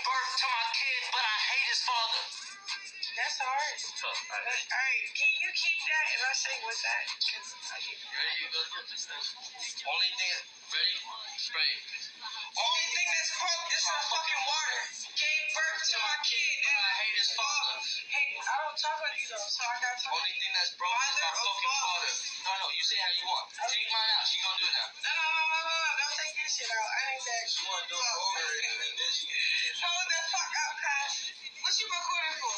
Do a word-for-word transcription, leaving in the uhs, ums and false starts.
birth to my kid, but I hate his father. That's hard. Tough. All right. All right, can you keep that and I sing with that? Ready? You go get this thing. Only thing, ready? Spray. Only thing that's broke is my fucking water. Gave birth to my kid but I hate his father. Hey, I don't talk about you though, so I gotta talk. Only thing that's broke is my fucking father. No, no, you say how you want. Take mine out. She gonna do it now. No, no, no, no, no, no. Don't take this shit out. I need that. She wanna do it over and then she can. Hold the fuck up, cuz. What you recording for?